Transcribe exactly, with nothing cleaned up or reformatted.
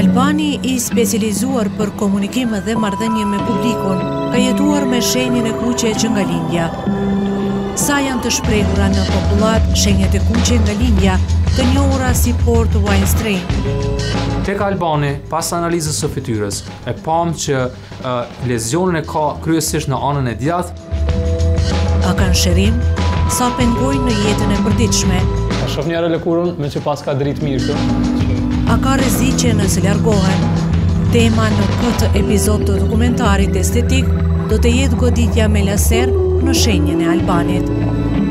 Albani, i specializuar për komunikim dhe marrëdhënie me publikun, ka jetuar me shenjën e kuqe që nga lindja. Sa janë të shprehura në popullat shenjat e kuqe nga lindja, të njohura si Port Wine Strain. Tek Albani, pas analizës së fytyrës, e pam që uh, lezionin e ka kryesisht në anën e djathtë. A kanë shërim, sa pengojnë në jetën e përditshme. A shoh njëre lëkurën me që pas ka dritë mirë të. A ka rreziqe nëse largohen? Tema në këtë epizod të dokumentarit estetik do të jetë goditja me laser në shenjën e Albanit.